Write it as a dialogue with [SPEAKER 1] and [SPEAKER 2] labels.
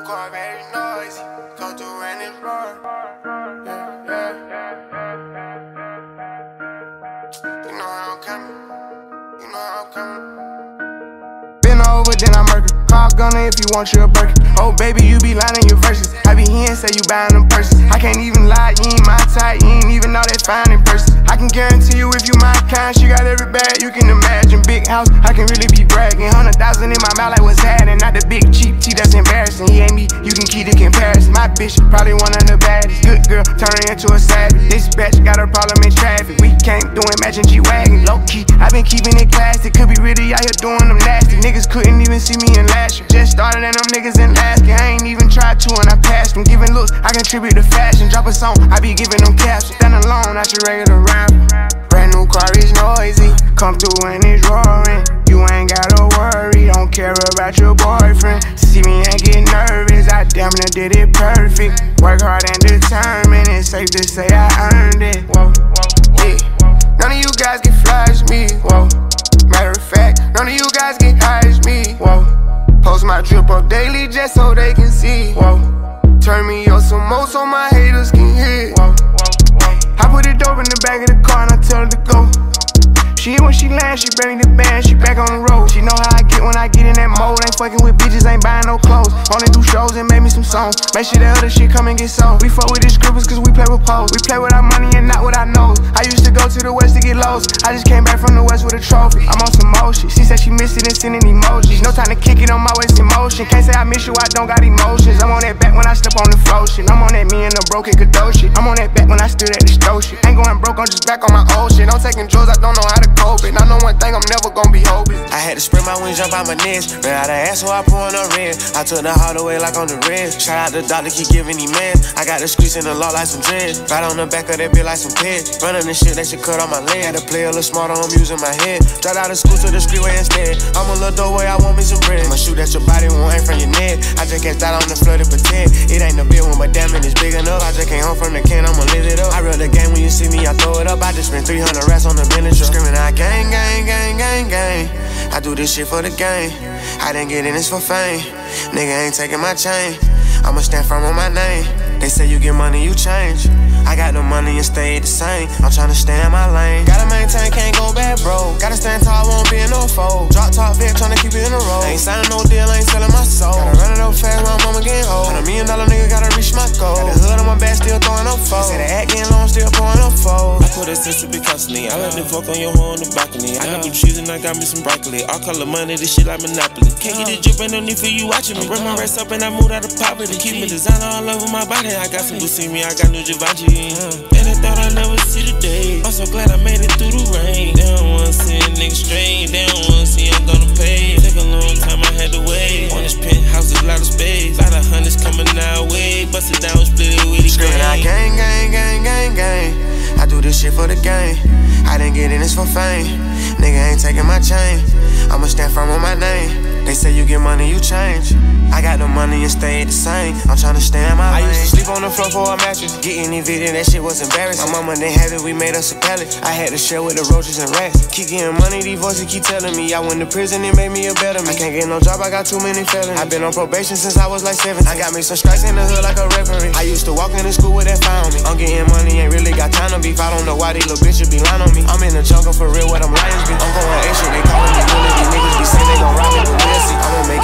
[SPEAKER 1] car very noisy. Come through and it's roaring. You know how I'm coming. You know how I'm coming. Been over, then I murder. Call gunner if you want you a Birkin. Oh baby, you be lying in your verses. I be here and say you buying them purses. I can't even lie, you ain't my type. You ain't even know that fine in person. I can guarantee you if you my kind, she got every bag you can imagine. Big house, I can really be bragging. 100,000 in my mouth like what's happening. Not the big cheap tea that's embarrassing. He ain't me, you can keep the comparison. My bitch probably one of the baddest. Good girl, turning into a savage. This bitch got a problem in traffic. We can't do it, matching G-Wagon. Low key, I been keeping it classy. Could be really out here doing them nasty. Niggas couldn't even see me in last year. Just started and them niggas in last year. I ain't even tried to and I passed them. Giving looks, I contribute to fashion. Drop a song, I be giving them captions. Stand alone, not your regular rapper. Brand new car is noisy. Come through and it's roaring. You ain't gotta worry, don't care about your boyfriend. See me and get nervous, I damn near did it perfect. Work hard and determined, it's safe to say I earned it. Whoa, yeah. None of you guys get fly as me. Whoa. Matter of fact, none of you guys get high as me. Whoa. Post my drip up daily just so they can see. Whoa. Turn me up some more so my haters can hear. Whoa. I put it dope in the back of the car and I tell her to go. She when she lands, she bring the band, she back on the road. She know how I get when I get in that mode. Ain't fucking with bitches, ain't buying no clothes. Only do shows and make me some songs. Make sure that other shit come and get sold. We fuck with these scribbles cause we play with poles. We play with our money and not with our nose. I used to go to the west to get lost. I just came back from the west with a trophy. I'm on some motion. She said she missed it and sending emojis. No time to kick it on my waist in motion. Can't say I miss you, I don't got emotions. I'm on that back when I slip on the flow shit. I'm on that me and the broken Kadosh shit. I'm on that back when I stood at the stove shit. Ain't going broke, I'm just back on my old shit. I'm taking drugs, I don't know how to cope it. I know one thing, I'm never gonna be hopeless. I had to spread my wings, jump out my nest. Ran out of ass, so I poured on red. I took the hard away like on the red. Shout out the doctor, keep giving me meds. I got the streets in the law like some dreads. Right on the back of that bitch like some pets. Running the shit, they should cut on my leg. Had to play a little smarter, I'm using my head. Dropped out of school to the streetway instead. I'm a little doorway, I want me some bread. I'ma shoot at your body, won't aim from your neck. I just can't start on the floor to pretend. It ain't a big one, but damn it, it's big enough. I just came home from the can, I'ma lift it up. I reel the game when you see me, I throw it up. I just spent 300 racks on the Bentley truck. Screaming out gang, gang, gang, gang, gang. I do this shit for the game. I didn't get in this for fame. Nigga ain't taking my chain. I'ma stand firm on my name. They say you get money, you change. I got no money and stay the same. I'm tryna stay in my lane. Gotta maintain, can't go bad, bro. Gotta stand tall, won't be in no fold. Drop top vet, tryna keep it in a row. Ain't signing no deal, ain't selling my soul. Gotta run it up fast, my mama getting old. $100 million nigga, gotta reach my goal. Got the hood on my back, still throwing up foes. Say the act getting long, still pouring up foes.
[SPEAKER 2] I put a sense to be constantly. I like to fuck on your hoe on the balcony. I got blue cheese and I got me some broccoli. All color money, this shit like Monopoly. Can't get the drip, ain't no need for you watching me. Bring my rest up and I moved out of poverty. Keep me designer all over my body. I got some Buscemi, I got new Givenchy. And I thought I'd never see the day. I'm so glad I made it through the rain. They don't wanna see a nigga straight. They don't wanna see I'm gonna pay. Take a long time, I had to wait. On this penthouse, there's a lot of space. Lot of hundreds coming our way. Bust it down, split it with it.
[SPEAKER 1] Screaming out gang, gang, gang, gang, gang. I do this shit for the game. I didn't get in this for fame. Nigga ain't taking my chain. I'ma stand firm on my name. They say you get money, you change. I got no money and stay the same. I'm tryna stay in my lane. I used to sleep on the floor for a mattress. Getting evicted, that shit was embarrassing. My mama didn't have it, we made us a pallet. I had to share with the roaches and rats. Keep getting money, these voices keep telling me I went to prison, it made me a better man. I can't get no job, I got too many felonies. I been on probation since I was like 17. I got me some strikes in the hood like a referee. I used to walk into school with that fire on me. I'm getting money, ain't really got time to beef. I don't know why these little bitches be lying on me. I'm in the jungle for real, where them lions be. I'm going extra, they calling me bully. These niggas be saying they gon' rob me, but we'll see. I'ma make